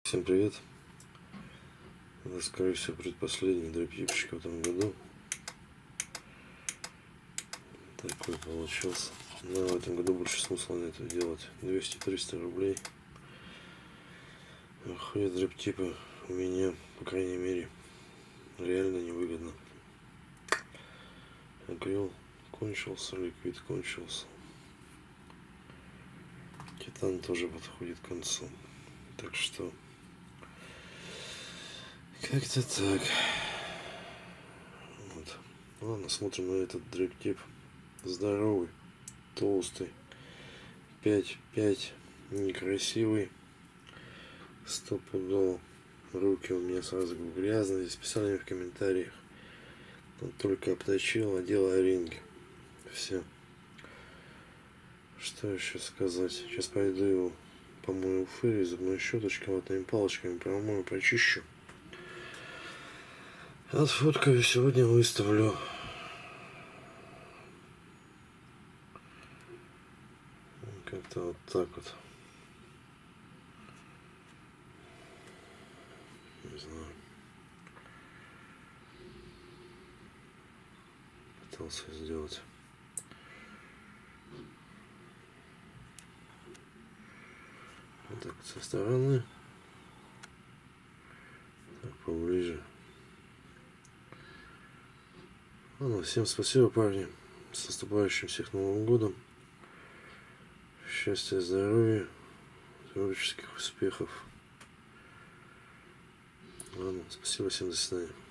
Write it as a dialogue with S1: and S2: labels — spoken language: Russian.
S1: Всем привет! Это, скорее всего, предпоследний дропщик в этом году. Такой получился. Но в этом году больше смысла на это делать. 200-300 рублей. Ходят дроптипы у меня, по крайней мере, реально невыгодно. Акрил кончился, ликвид кончился. Титан тоже подходит к концу. Так что как-то так. Вот. Ладно, смотрим на этот дроптип. Здоровый, толстый, 5-5, некрасивый, стопудово. Руки у меня сразу грязные, здесь писали в комментариях. Он только обточил, одел оренги. Все. Что еще сказать? Сейчас пойду его помою в фэре, зубной щеточкой, ватными палочками промою, прочищу. Отфоткаю, сегодня выставлю. Как-то вот так вот. Не знаю. Пытался сделать. Вот так вот со стороны. Так, поближе. Ладно, всем спасибо, парни. С наступающим всех Новым годом. Счастья, здоровья, творческих успехов. Ладно, спасибо, всем до свидания.